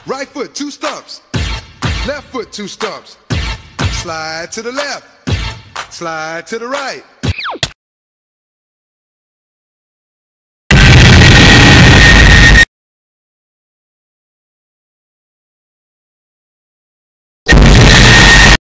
Right foot, two stumps. Left foot, two stumps. Slide to the left. Slide to the right.